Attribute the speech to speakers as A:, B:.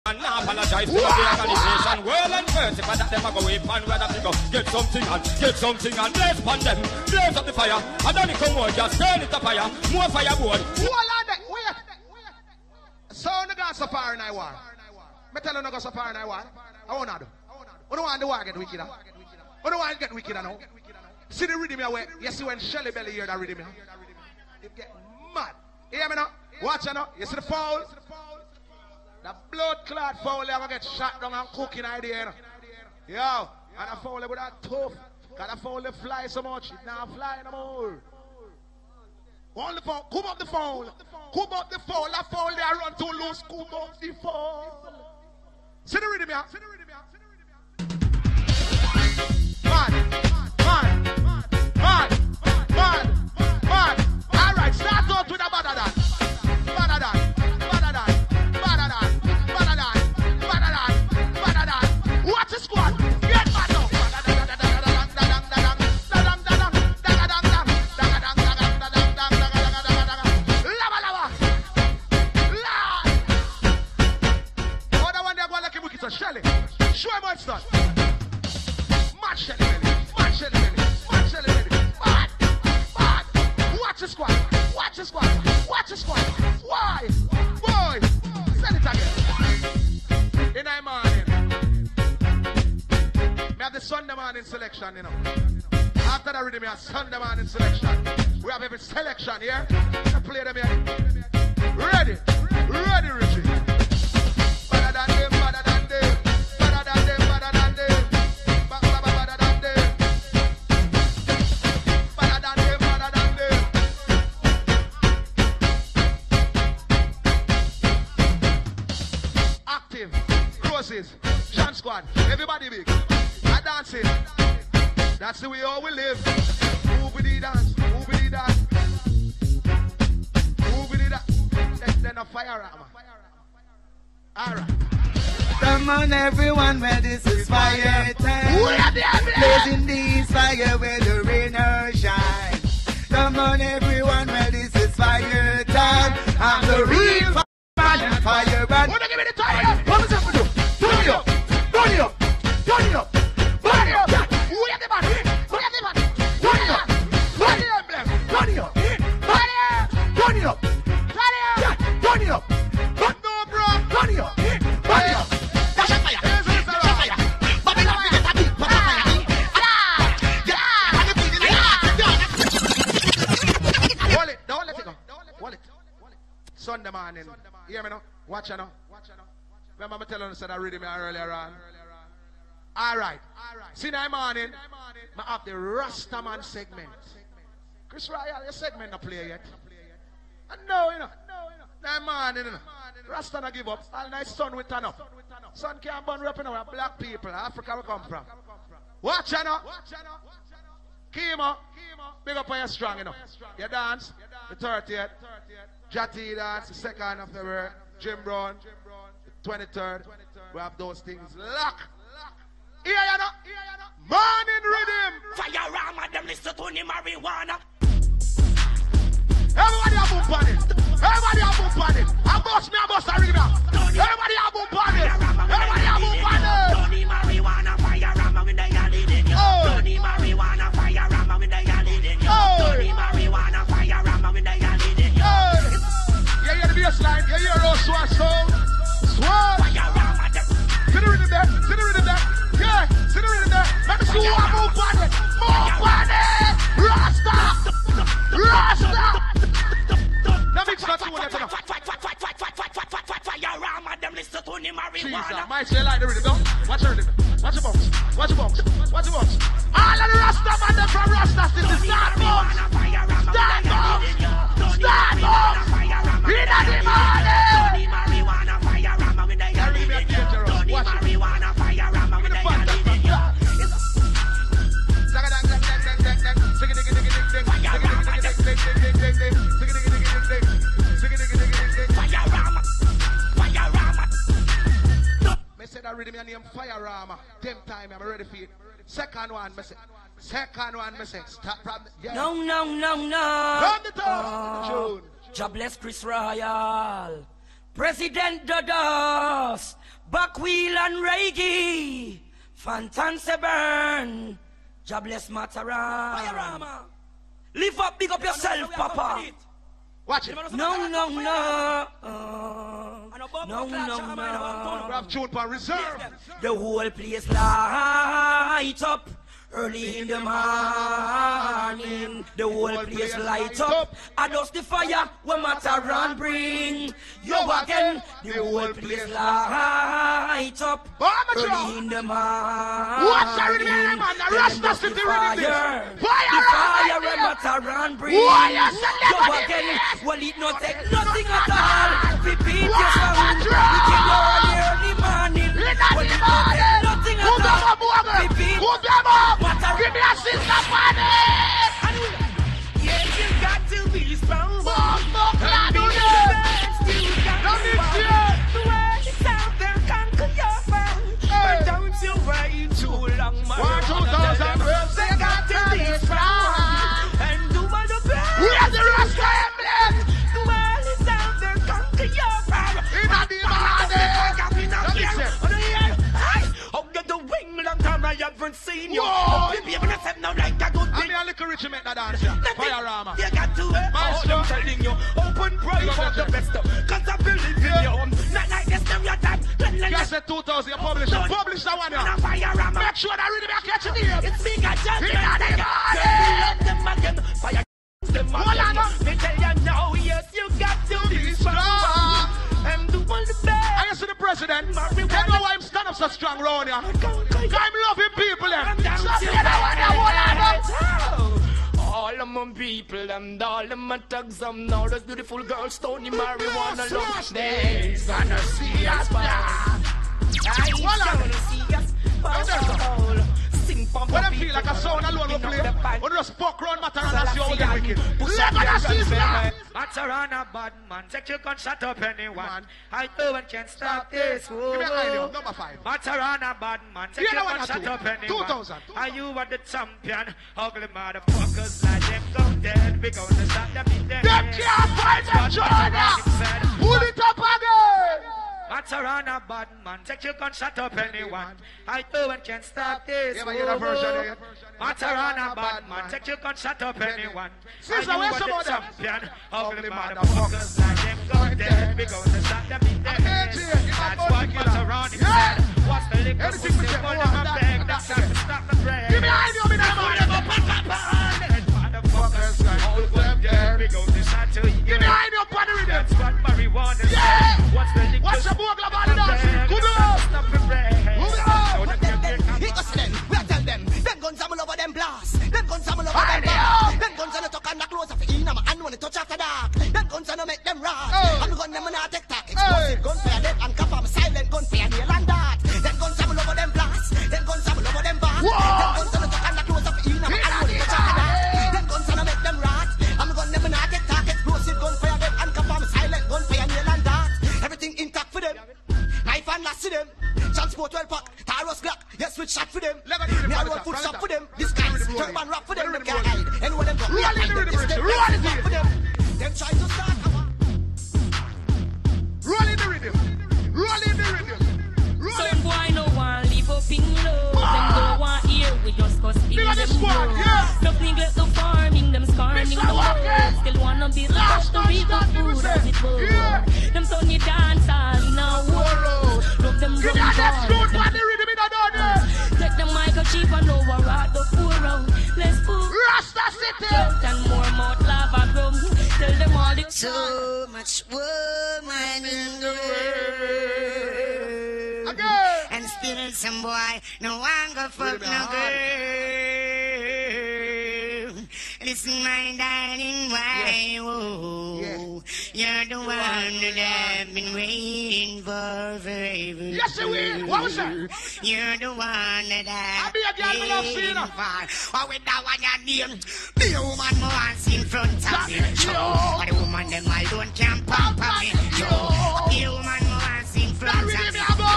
A: And now apologize to the organization, world and earth. If I that them a go away pan where that go get something and blaze upon them, blaze up the fire. And then it come out, just turn it to fire, more fireboard.
B: Wait. So the guys so far in I war. Me tell you no go so far in I war. I wanna do. I don't want the war get wicked. I don't want to get wicked now. See the rhythm here where you see when Shelly Belly hear that rhythm here. It get mad. You hear me now? Watch you now. You see the foul? The blood clot foul they ever get shot down and cooking idea. Yo, and a foul with that tough. Cause the foul they fly so much. It now fly no more. On the phone, come up the phone. Come up the phone. That phone they run too loose. Come up the phone. See the rhythm here. Man. All right, start out with a badadan. Watch the squad. Get mad now. Other one they're going like a wicked to Shelly. Show him what's done. Mad Shelly belly. Mad. Watch the squad. Why? Boy. Send it again. In the morning. We have the Sunday morning selection, you know. After that rhythm, we have Sunday morning selection. We have every selection here. Yeah? Play them here. Ready, Richie. Better than them. Active, crosses, Sean Squad, everybody big. I dancing. That's the way all we live. Move with the dance. Then a FIRERAMA. Alright.
C: Come on everyone, where this is fire time. Blazing these fire where the rain or shine. Come on everyone, where this is fire time. I'm the real fireman. Fireman.
B: Wanna give me the time?
C: What is up for you? Turn it up. Burn it up.
B: We have the man.
C: Turn it up.
B: But no, bro.
C: Turn it up.
B: Dash at fire. Don't let it go. Wallet. Sunday morning. You hear me now? Watch you now. Remember me telling you that I read me earlier on? Alright. See that morning, I have the Rastaman segment. Chris Royal, your segment not play yet. And no, you know. That morning, you know. Rasta not give up. All night sun will turn up. Sun can't burn up, you know. We're black people. Africa we come from. Watch you now. Kimo. Big up on your strong, you know. You dance. The 30th. Jati dance. The 2nd of February. Jim Brown. The 23rd. We have those things locked. Here you know. Morning rhythm.
D: FIRERAMA, them listen to the marijuana.
B: Everybody a boom on it. I bust a rhythm. Everybody a boom on it.
D: Tony marijuana, FIRERAMA with the yard in you. Tony marijuana, FIRERAMA with the yard in you. Tony marijuana, FIRERAMA with the yard in you.
B: You hear the bass line? You hear those swag?
D: FIRERAMA,
B: see the rhythm there. Yeah, see the rhythm there. Let me see who I move on it. Rasta. Now mix that to one another.
D: FIRERAMA, them listen to the marijuana.
B: Might say like the rhythm, don't? Watch the rhythm. Watch the box. All of the Rasta man, them from Rasta City. Start box. In the morning.
D: Marijuana, FIRERAMA with the yard in you. Marijuana, FIRERAMA with the yard in you.
B: Me say that rhythm name FIRERAMA. Them time I'm ready for it. Second one, me say. Start from the, yeah.
D: No.
B: From the top. June.
D: God bless Chris Royal. President Dodos.
E: Rock, wheel and reggae. Fantasy burn. Jobless Mataran. FIRERAMA. Live up, big up yourself, Papa.
B: Watch it.
E: No. No.
B: Grab tune for reserve.
E: The whole place light up. Early in the morning, the whole place light up. I dust the fire when Mataran bring. Yo again, the whole place light up. Early in the morning,
B: What's the rhythm, man? The Rasta City rhythm.
E: the fire when Mataran bring. Yo again, well it not take nothing at all. Repeat your song, we can go early morning. Well it not take nothing at all. Repeat.
B: Give me a sister party!
D: Yes, you got to be strong.
B: The
D: world is out there, conquer your foe. But don't you wait too long, my they got to be strong and do what the best.
B: We are the Rasta emblem!
D: The world is out there, conquer your foe.
B: In a
D: the wing, long time I haven't seen you. Baby, I'm not saying no like a good thing.
B: I'm a little rich make that dance. FIRERAMA.
D: You got to I'm telling you, open pray for the best. Cause I believe in you. Not like this, them your time.
B: You said 2000, you publish that one, yeah.
D: FIRERAMA.
B: Make sure that really catch it here.
D: It's big a judge.
B: In the
D: them again. Fire them again. They tell you now, yes, you got to be strong. And do all the best.
B: I see the president. Tell me why I'm stand up so strong round here. I'm loving people
D: all of my people, them all of my thugs, now those beautiful girls, Tony marijuana love. They're gonna see us back. I see us fall.
B: When I feel like a sound alone will play, when you just fuck round Mataran and see how they wicked.
D: Mataran a bad man, take your gun, shut up anyone. I no one can stop this.
B: Give me an idea, number 5.
D: Mataran a bad man, take your gun, shut up anyone.
B: 2000.
D: Are you are the champion? Ugly motherfuckers like them come dead. We gonna stop them in dead.
B: Them can't find them, Jordan. Pull it up again.
D: Mataran a bad man, take your gun, shut up anyone. I no one can stop this.
B: Yeah, but you're the version.
D: Mataran a bad man, take your gun, shut up anyone.
B: Sister, where's some of them?
D: Champion, ugly motherfuckers like them go dead. We gonna stop them in dead. That's what Mataran is said. What's the liquor?
B: Anything we say,
D: put in my bag. That's not to stop the bread.
B: Give me an idea, me
D: motherfuckers like all them dead. We gonna start to you.
B: Give me an idea, partner with them.
D: That's what marijuana is.
B: Yeah.
D: What's the liquor?
B: Watch the book, Lavani dancing. Good luck.
D: Stop the bread.
C: He goes them, we tell them guns are all over them blast. Them guns are all over them blast. Them guns are not talk and not close up in them and when they touch after dark. Them guns are not make them rock. I'm gun them and I take tack. Explosive gun for dead and cap. I'm silent gun for nail and that. Them guns are all over them blast. Them guns are all over them blast. Them guns are not talk and not close up in them and when they touch after dark. Them guns are not make them rot. I'm gun them and I take tack. Explosive gun for dead and cap. I'm silent gun for nail and that. Everything intact for them. Knife and lash to them. Transport 12 pack. Taros Glock. Yes, switch shot for them. Me a roll foot shot for them. This guys turban rock for them. Them can't hide. Anyone them got me a hide them. This them rock for them. Them try to start.
B: Roll in the rhythm. Roll in the rhythm.
F: Some boy no one live up in love. Them don't want hear we just cause in them
B: squad, yeah.
F: No neglect the farming, them scarming the world. Still wanna be the first to reap the food as it goes. Them son you dance all in a world. Love them
B: Give me a next road for the rhythm in a done.
F: Take the microchip and over at the poor road. Let's put
B: Rasta City.
F: and more mouth lava grow. Tell them all the
C: So much woman in the world.
B: Again.
C: And still some boy no one go fuck no girl. Listen my darling, why whoa. You're the one that I've been waiting for forever.
B: Yes, you will. What was that?
C: You're the one that I've
B: be a girl we love seeing her.
C: for. Or with that one your name. The woman who wants in front of me. But the woman them alone can't pamper me. The woman who wants in front of me.